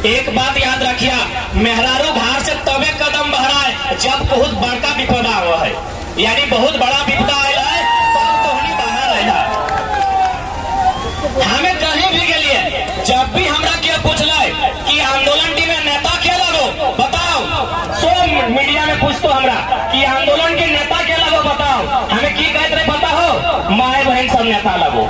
एक बात याद रखिया, मेहरारू घर से तबे कदम बढ़ाए जब बहुत बड़का विपदा हुआ है, यानी बहुत बड़ा विपदा आया है तब तो हनी बाहर आया। हमें कहीं भी गलिए जब भी हमरा के पूछला कि आंदोलन टीम में नेता के लगो बताओ, सो मीडिया में पूछतो हमरा कि आंदोलन के नेता के लगो बताओ, हमें की कहते रहे पता हो, माए बहन सब नेता लगो।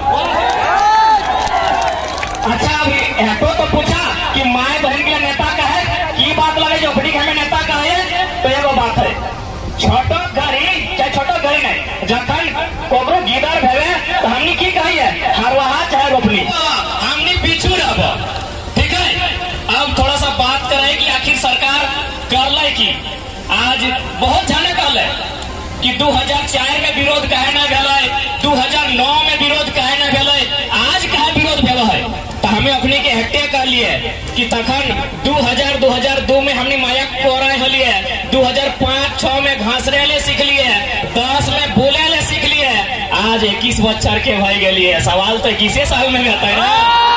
अच्छा अभी एटो तो पूछा कि माए बहन के नेता का है की बात लगे जो बड़ी हमें नेता का है, तो ये वो बात है छोटो घरी चाहे छोटो घरी नहीं, जखन कोबरो गीदर भेवे तो हमने की कही है हरवाहा चाहे रोपनी हमने पीछू रहो। ठीक है, अब थोड़ा सा बात करें कि आखिर सरकार कर ले की। आज बहुत जाने कहले कि 2004 में विरोध कहे न भेले, 2009 में विरोध कहे न भेले, आज कहे विरोध भेल है। तो हमें अपने के हट्टे कर लिए कि तखन 2002 में हमने माया कोराए हलिए, 2005-6 में घासरे ले सीख लिए, 10 में बोले ले सीख लिए, आज 21 बच्चर के भाई गए। सवाल तो 21 साल में आता है ना,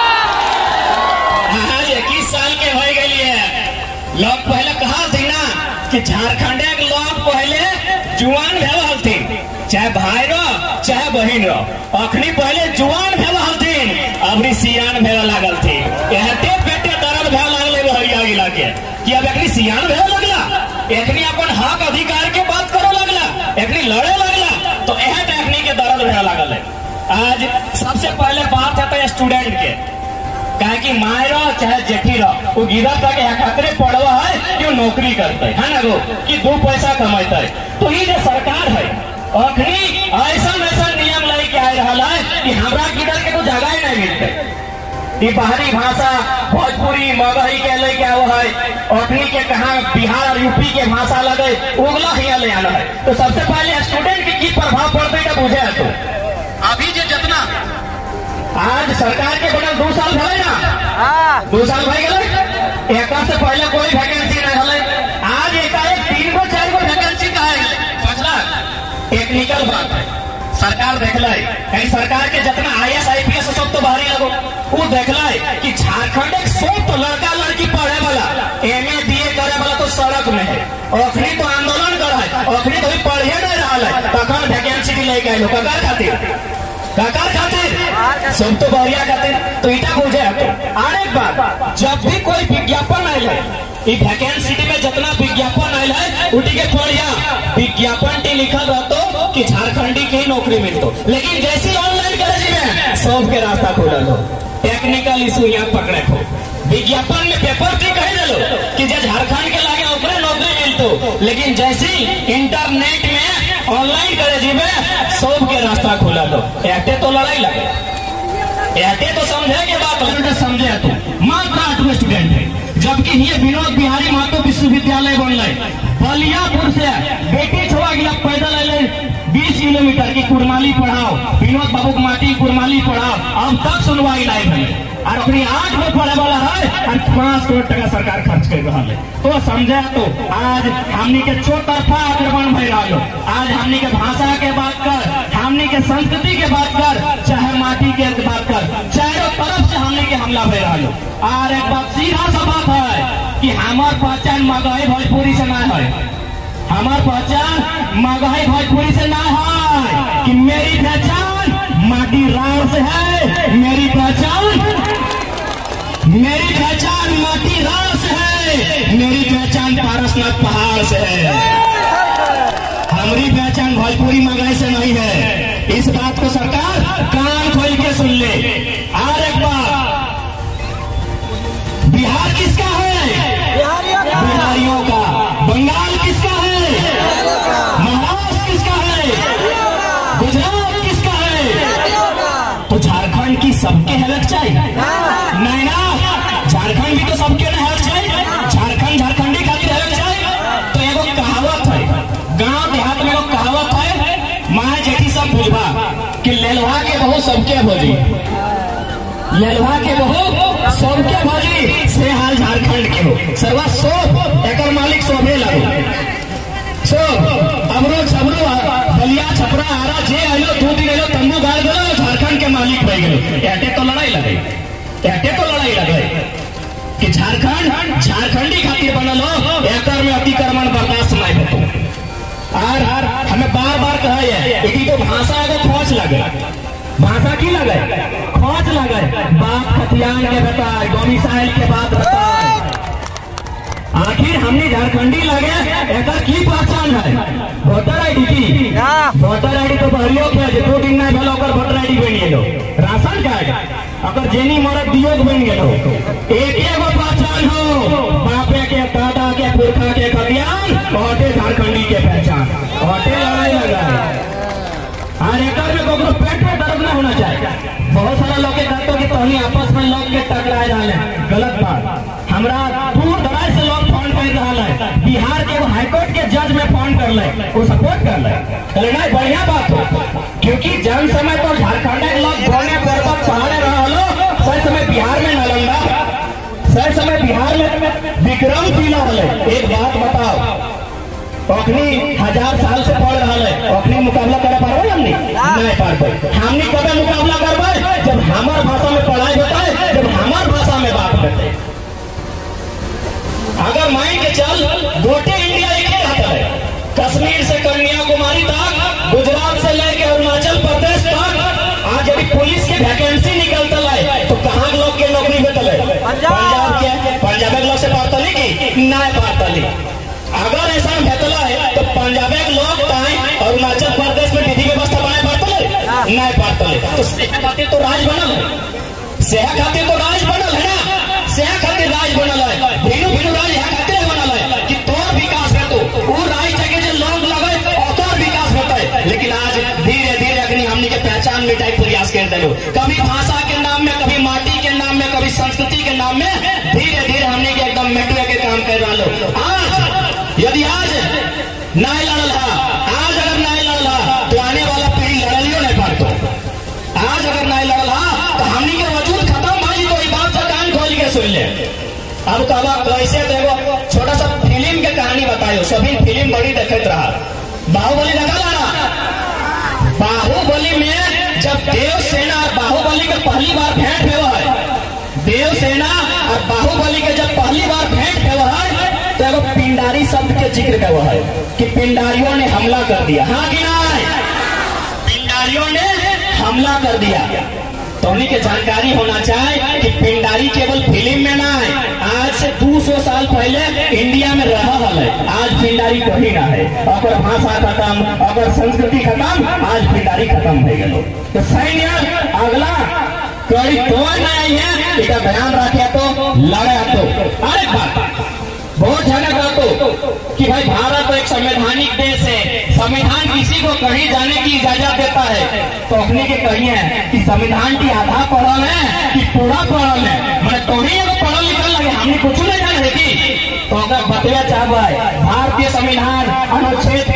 आज 21 साल के भाई गए। लोग पहले कहा थी ना कि झारखंड के लोग पहले जुआन भेल हलथिन, चाहे भाई रो चाहे बहन रो, अखनी पहले जुआन भेल हलथिन, अबरी सियान भेल लागल थी। एहते पेटे दर्द भेल लागले भैया गिला के कि अब एकनी सियान भेल लगला, एकनी अपन हक अधिकार के बात करे लगला, एकनी लड़े लगला, तो एह एकनी के दर्द भेल लागल है। आज सबसे पहले बात है तो स्टूडेंट के, कहे कि माए रहो चाहे जेठी रहो, वो गिरा तक खातरे पढ़वा है क्यों नौकरी करते है ना, वो कि 2 पैसा कमाते है। तो ये जो सरकार है अखनी ऐसा नियम लेके आ रहा है कि हमरा गिरल के तो जगह ही नहीं मिलते। ये बाहरी भाषा भोजपुरी मगही के लेके आओ है, अखनी के कहा बिहार और यूपी के भाषा लगे उगला ही ले आना है। तो सबसे पहले स्टूडेंट की प्रभाव पड़ते का बुझे है। तो अभी जो जितना आज सरकार के बनल 2 साल भले ना, 2 साल भले गए, एक से पहले कोई वैकेंसी नहीं हले, आज एकाएक 3-4 वैकेंसी का है। टेक्निकल बात है, सरकार देखला कहीं सरकार के जितना IAS IPS सब तो बाहरी लगो, वो देखला कि झारखंड एक 100 लड़का लड़की पढ़े वाला MA BA करे वाला तो सड़क में है, अखनी तो आंदोलन कर है, अखनी तो पढ़े नहीं रहा है, तखन वैकेंसी लेके आए ककार खातिर सब तो बढ़िया खातिर। तो इटा बुझे और एक बात, जब भी कोई विज्ञापन आये वैकेंसी में जितना विज्ञापन आये है उठी के बढ़िया विज्ञापन टी लिखल रहतो कि झारखंडी की नौकरी मिलतो, लेकिन जैसी ऑनलाइन करे में सब के रास्ता खोलल हो, टेक्निकल इशू यहाँ पकड़े हो। विज्ञापन में पेपर टी कह दिलो कि जो झारखंड के लागे ओकरे नौकरी मिलतो, लेकिन जैसी इंटरनेट में ऑनलाइन करे जी में सब के रास्ता खोला लो। ऐसे तो लड़ाई लगे, ऐसे तो समझे के बात समझे तू मात्र 8 स्टूडेंट है, जबकि ये विनोद बिहारी महतो विश्वविद्यालय बनल, बलियापुर से बेटी छोड़ा गया पैदल अल 20 किलोमीटर की कुरमाली पढ़ाओ, विनोद बाबू के माटी कुरमाली पढ़ाओ, अब तक सुनवाई नहीं है और अपनी 8 में पढ़े वाला है और 5 करोड़ टका सरकार खर्च कर रहा है। तो समझे तो आज हमनी के चौतरफा आक्रमण भय रहा हो, आज हमनी के भाषा के बात कर, हमनी के संस्कृति के बात कर, चाहे माटी के बात कर, चारों तरफ से हमनी के हमला भय रहा हो। और एक बात सीधा सा बात है कि हमार पहचान मगही भोजपुरी से ना है, हमार पहचान मगही भोजपुरी से ना है, कि मेरी पहचान माटी राव से है, मेरी पहचान माटी राव से है, मेरी पहचान पारसनाथ पहाड़ से है, हमारी पहचान भोजपुरी मगही से नहीं है। इस बात को सरकार कान खोल के सुन ले। और एक बात, बिहार किसका है? बिहारियों का। बंगाल किसका है? महाराष्ट्र किसका है? गुजरात किसका है? तो झारखंड की सबके हेल्प चाहिए नहीं ना, झारखंड भी तो सबके ना हेल्प चाहिए, झारखंडी खातिर हेल्प चाहिए। तो एगो कहावत है, गांव देहात में एगो कहावत है, माँ जेठी सब बुझबा कि लेलवा के बहू सबके भोजी, लेलवा के बहू सबके भोजी से हाल झारखंड के हो, सर्वा सोप एकर मालिक सोभे लगो, सोप अमरो छबरो बलिया छपरा आरा जे आलो 2 दिन आलो तंबू गाड़ दो, झारखंड के मालिक बन गए। एटे तो लड़ाई लगे कि झारखंड झारखंडी खातिर बनल हो, एकर में अतिक्रमण बर्दाश्त नहीं होतो। और हमें बार बार कहे कि तो भाषा एगो खोज लगे, भाषा की लगे, खोज लगे, बात खतियान के बताए, डोमिसाइल के बात बताए। आखिर हमने झारखंडी लगे एकर की पहचान है? वोटर आईडी की, वोटर आईडी तो बहरियो के 2 दिन नहीं भेल ओकर वोटर आईडी बन गेलो, राशन कार्ड अगर जेनी मरद दियोग बन गेलो। एक एगो पहचान हो, बापे के दादा के पुरखा के खतियान, ओटे झारखंडी के पहचान, ओटे लड़ाई लगा है। और एकर में कोई पेट में दर्द ना होना चाहिए। बहुत सारा लोग के कहते हो कि तोहनी आपस में लोग के टकराए रहा है, गलत बात। हमरा दूर दराज से लोग फोन कर रहा है, बिहार के हाईकोर्ट के जज में फोन कर ले, वो सपोर्ट कर ले, नहीं बढ़िया बात हो। क्योंकि जन समय तो झारखंड के लोग गोने पर्वत पहाड़े रहा लो, सही समय बिहार में नालंदा, सही समय बिहार में विक्रम जिला है। एक बात बताओ, अखनी 1000 साल से पढ़ रहा है, अखनी मुकाबला करे पारबे हमनी नहीं पारबे। हमनी कबे मुकाबला करबे? जब हमार भाषा में पढ़ाई होता है, जब हमार भाषा में बात होते है। अगर मान के चल गोटे इंडिया एक ही रहता है, कश्मीर से कन्याकुमारी तक, गुजरात से लेकर अरुणाचल प्रदेश तक, आज यदि पुलिस के वैकेंसी निकलता है तो कहाँ लोग के नौकरी मिलता है? पंजाब के, पंजाब के लोग से पारतली की नहीं पारतली। अगर ऐसा भेटला है तो पंजाब के लोग अरुणाचल प्रदेश में विधि व्यवस्था बनाए पारतले नहीं पारतले। तो सेहा खातिर तो राज बनल है, सेहा खातिर तो राज बनल है ना, सेहा खातिर राज बनल है, भिनु भिनु राज यहाँ खातिर बनल है कि तोर विकास है तो वो राज जगह जो लोग लगे और विकास होता है। लेकिन आज धीरे धीरे अग्नि हमने के पहचान मिटाई प्रयास कर दिलो, कभी भाषा के नाम में, कभी माटी के नाम में, कभी संस्कृति के नाम में, धीरे धीरे हमने के एकदम मिटवे के काम कर रहा लो। यदि आज नहीं लड़ल है, आज अगर नहीं लड़ल है तो आने वाला पीढ़ी लड़लियो नहीं पारतो। आज अगर नहीं लड़ल है तो हमनी के वजूद खत्म भाई, तो ये बात से कान खोल के सुन ले। अब कब कैसे देखो, छोटा सा फिल्म के कहानी बतायो, सभी फिल्म बड़ी देखते रहा। बाहुबली देखा ना, बाहुबली में जब देवसेना और बाहुबली के पहली बार भेंट हुआ है, देवसेना और बाहुबली के जब पहली बार भेंट हुआ है तो पिंडारी शब्द के जिक्र हुआ है कि पिंडारियों ने हमला कर दिया। हाँ कि नहीं? पिंडारियों ने हमला कर दिया। तो उन्हीं के जानकारी होना चाहिए कि पिंडारी केवल फिल्म में ना है, आज से 200 साल पहले इंडिया में रहा है। आज पिंडारी कहीं ना है, अगर भाषा खत्म, अगर संस्कृति खत्म, आज पिंडारी खत्म हो गए। तो सैन्य अगला कड़ी तो नहीं है, इसका ध्यान रखे तो लड़े तो। अरे बात बहुत जगह कहते कि भाई भारत एक संवैधानिक देश है, संविधान किसी को कहीं जाने की इजाजत देता है। तो अपने के कहिए कि संविधान की आधा पढ़ल है कि पूरा पढ़ल है, मैं तो ही पढ़ल लिखल लगे, हमने कुछ नहीं जाने की। तो अगर बतला चाहे भारतीय संविधान अनुच्छेद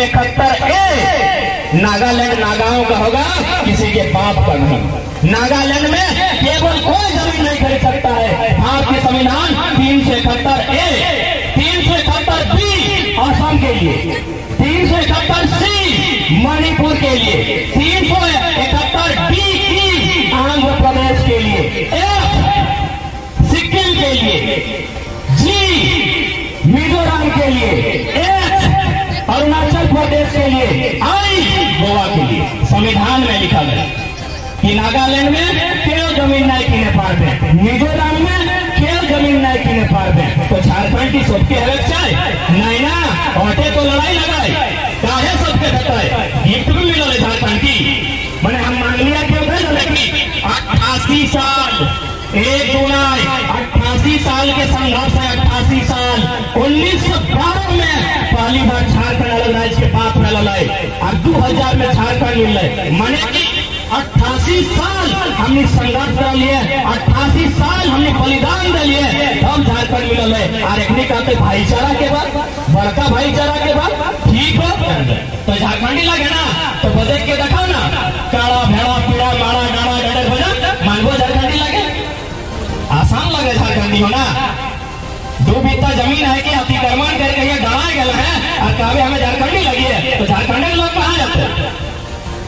371A, नागालैंड नागाओं का होगा, किसी के बाप का नहीं। नागालैंड में केवल कोई जमीन नहीं खरीद सकता है। भारतीय संविधान 371A, 371B असम के लिए, 371C मणिपुर के लिए, 371D आंध्र प्रदेश के लिए, F सिक्किम के लिए, G मिजोरम के लिए, H अरुणाचल प्रदेश के लिए, I गोवा के लिए। संविधान में लिखा है कि नागालैंड में केवल जमीन नहीं किने पारबे, मिजोरम में केवल जमीन नहीं किने पारबे। तो झारखंड की सबके हक चाहे नहीं ना, औटे तो लड़ाई लगाए, काहे सबके बताए गिफ्ट भी मिला है झारखंड की। मैंने हम मान लिया क्यों कि 88 साल, एक दुनाई 88 साल के संघर्ष है, 88 साल। 1912 में पहली बार झारखंड अलग राज्य के बात में लड़ाई, और 2000 में झारखंड मिल रहे, माने की 88 साल हमने संघर्ष कर लिए, 88 साल हमने बलिदान दे लिए, हम झारखंड मिलल है। और एक कहते भाईचारा के बाद, बड़का भाईचारा के बाद ठीक हो तो झारखंडी लगे ना, तो बजट के दिखाओ ना, काड़ा भेड़ा पीड़ा मारा गाड़ा गड़े बजा मानवो झारखंडी लगे, आसान लगे झारखंडी होना। 2 बित्ता जमीन है कि अतिक्रमण करके ये डराए गए हैं और कहे हमें झारखंडी लगी है, तो झारखंड के लोग कहाँ जाते हैं?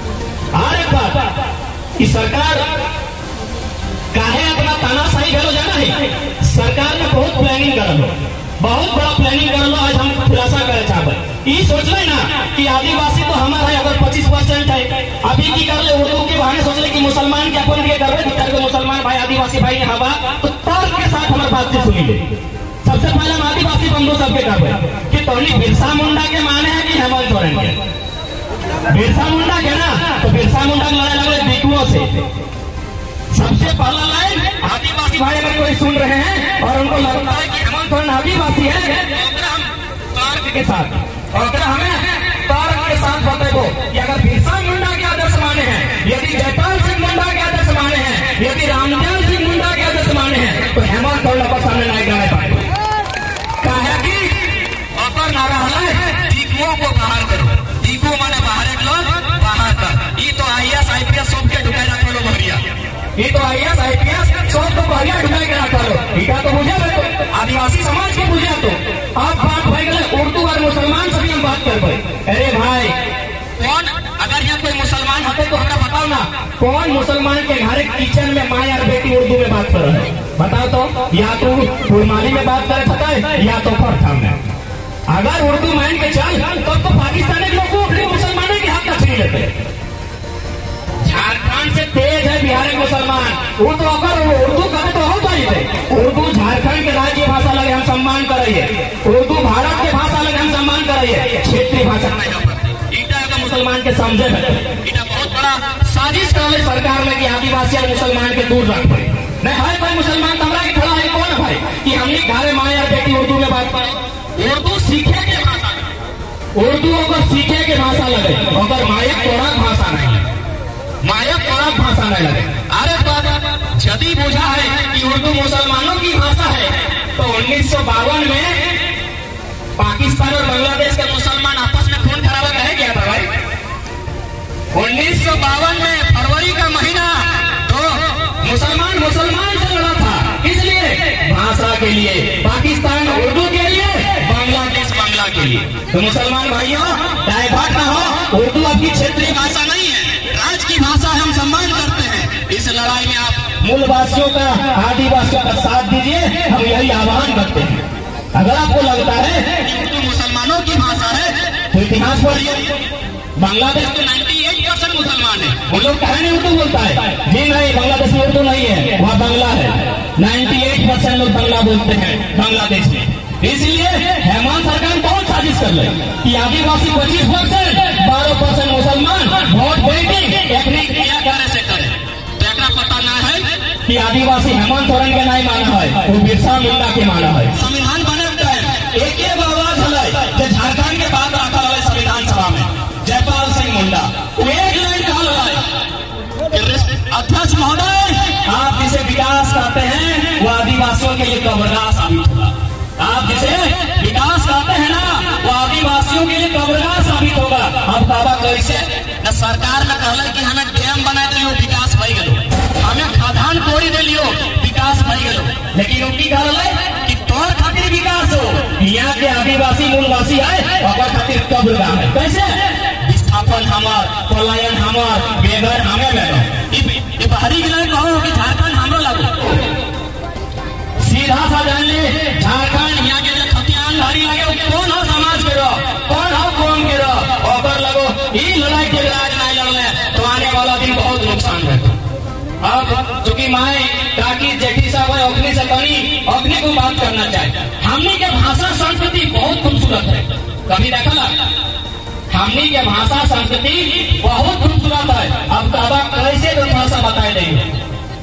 और एक बात, इस सरकार काहे अपना तानाशाही भेलो जाना नहीं, सरकार ने बहुत प्लानिंग कर लो, बहुत बड़ा प्लानिंग कर लो। आज हम खुलासा करे चाहते ये सोच ले ना कि आदिवासी तो हमारा है, अगर 25% है, अभी की कर ले उर्दू के बहाने सोच ले कि मुसलमान के अपन के कर रहे, मुसलमान भाई आदिवासी भाई ने हवा तो तर्क के साथ हमारे बात सुनी ले। सबसे पहले हम आदिवासी बंधु सबके कर कि तोहनी बिरसा मुंडा के माने है कि हेमंत सोरेन के? बिरसा मुंडा के ना, तो बिरसा मुंडा लड़ाई लगे बिकुओं से। सबसे पहला लाइन आदिवासी भाई अगर कोई सुन रहे हैं और उनको लगता है कि हेमंत सोरेन आदिवासी है, तर्क के साथ और हमें तर्क के साथ बताओ कि अगर बिरसा मुंडा के आदर्श माने हैं, यदि जयपाल सिंह मुंडा के आदर्श माने हैं, यदि रामदयाल सिंह मुंडा के आदर्श माने हैं, तो हेमंत सोरेन पर सामने नहीं जाने पाए। कहे कि अपर नारा है टीकुओं को बाहर करो, टीकू माने बाहर एक लोग बाहर कर। ये तो IAS IPS सबके ढुकाई रख लो भरिया, ये तो IAS IPS सबको भरिया ढुकाई के रख लो। इका तो बुझे तो आदिवासी समाज के बुझे तो अब बात भाई गए उर्दू और मुसलमान सभी हम बात कर पाए। अरे भाई कौन अगर यहाँ कोई मुसलमान होते तो हमें बताओ ना, कौन मुसलमान के घर किचन में माँ और बेटी उर्दू में बात कर रहे हैं? बताओ तो, या तो फुलमाली में बात करे सकता है या तो फरथाम में। अगर उर्दू माइंड के चल तब तो पाकिस्तानी लोग को मुसलमानों के हाथ का छीन लेते। झारखंड से तेज है बिहार के मुसलमान, वो तो अगर उर्दू करे तो हो पाई थे। उर्दू झारखंड के राज्य भाषा लगे हम सम्मान करिए, उर्दू भारत के भाषा लगे हम सम्मान करिए, क्षेत्रीय भाषा मुसलमान के समझे बहुत बड़ा साजिश कर सरकार में कि आदिवासी और मुसलमान के दूर रख पाए। नहीं है कोई मुसलमान तमरा के खड़ा है कौन है भाई कि हमने घरे माँ और बेटी उर्दू में बात करें? उर्दू सीखे के भाषा, उर्दू अगर सीखे के भाषा लगे, अगर मायक तोड़क भाषा नहीं, मायक तोड़क भाषा नहीं लगे। अरे बात यदि बुझा है कि उर्दू मुसलमानों की भाषा है, तो 1952 में पाकिस्तान और बांग्लादेश के मुसलमान आपस में खून खराबा कहे गया था भाई। 1952 में फरवरी का महीना तो मुसलमान से लड़ा था, इसलिए भाषा के लिए, पाकिस्तान उर्दू के लिए, बांग्लादेश बांग्ला के लिए। तो मुसलमान भाइयों डाइवर्ट ना हो, उर्दू आपकी क्षेत्रीय भाषा नहीं है, राज्य की भाषा हम सम्मान करते हैं। इस लड़ाई में आप मूलवासियों का, आदिवासियों का साथ दीजिए, हम यही आह्वान करते हैं। अगर आपको लगता है कि उर्दू मुसलमानों की भाषा है तो इतिहास पढ़िए। बांग्लादेश में 98% मुसलमान है, वो लोग कहे नहीं उर्दू बोलता है। जी नहीं, बांग्लादेश में उर्दू नहीं है, वहाँ बांग्ला है। 98% लोग बांग्ला बोलते हैं बांग्लादेश में। इसलिए हेमंत सरकार बहुत साजिश कर ले कि आदिवासी 25%, 12% मुसलमान वोट बैंकिंग एथनिक से करे। तो एक पता ना है कि आदिवासी हेमंत सोरेन के नहीं माना है, वो बिरसा मुंडा के माना है। संविधान बने एक आवाज है झारखंड के बाद रखा है संविधान सभा में जयपाल सिंह मुंडा, वो एक लाइन कहा अध्यक्ष महोदय आप जिसे विकास कहते हैं वो आदिवासियों के लिए कब्रगाह साबित होगा। आप जिसे विकास कहते हैं ना वो आदिवासियों के लिए कब्रगाह साबित होगा। अब बाबा कैसे न सरकार ने कहला कि हमें डैम बना दियो विकास भई गलो, हमें खदान तोड़ी दिलियो विकास भई गलो, लेकिन उनकी कहला कि तोर खातिर विकास हो, यहाँ के आदिवासी मूलवासी है और खातिर कब्रगाह है। कैसे विस्थापन हमार, पलायन हमार, बेघर हमें ये बाहरी गिलान कहो कि झारखंड हमरो लागू। सीधा सा जान ले झारखंड यहाँ के खतियान धारी लगे कौन हो समाज के रो, कौन हो कौम के रो, और लगो ये लड़ाई के इलाज नहीं लड़ने तो आने वाला दिन बहुत नुकसान है। अब चूंकि माए काकी जेठी साहब है अग्नि से कहीं अग्नि को बात करना चाहे, हमनी के भाषा संस्कृति बहुत खूबसूरत है। कभी देखा ना हमनी के भाषा संस्कृति बहुत खूबसूरत है। अब बाबा कैसे तो भाषा बताए नहीं,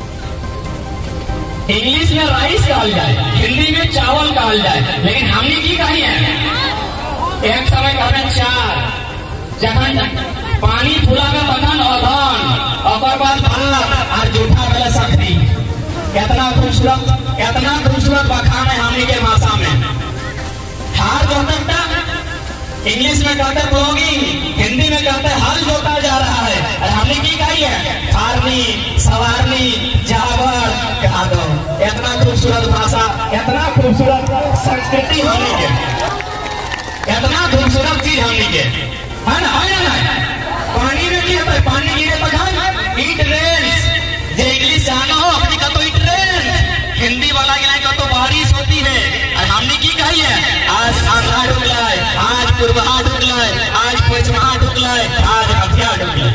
इंग्लिश में राइस कहल जाए, हिंदी में चावल कहल जाए, लेकिन हमने की कही है एक समय कहते चार, जखन पानी फूला में बदन अधन और बाद भात और जूठा वाला शक्ति। कितना खूबसूरत बखान है हमनी के भाषा में। हार जोतता इंग्लिश में कहते ब्लॉगिंग, हिंदी में कहते हल जोता जा रहा है, और हमने की कही है फारनी, सवारनी, जावर कहा दो। इतना खूबसूरत भाषा, इतना खूबसूरत संस्कृति हमने के, इतना खूबसूरत चीज हमने के है ना। पानी में की है, पानी गिरे तो इट रेन्स, जे इंग्लिश जाना हो अपनी का तो इट रेन्स, हिंदी वाला के तो बारिश होती है और हमने की कही है आज सांझा ढुकल, आज पूर्वा ढुकल, आज पश्चिमा ढुकल, आज अभिया ढुकल।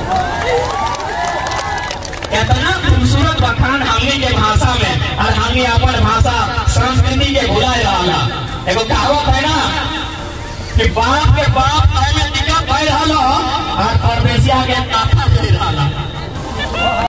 इतना खूबसूरत बखान हमने के भाषा में और हमने अपन भाषा संस्कृति के भुलाए रहा। एगो कहावत है ना कि बाप के बाप पहले दिक्कत भय रहा और परदेसिया के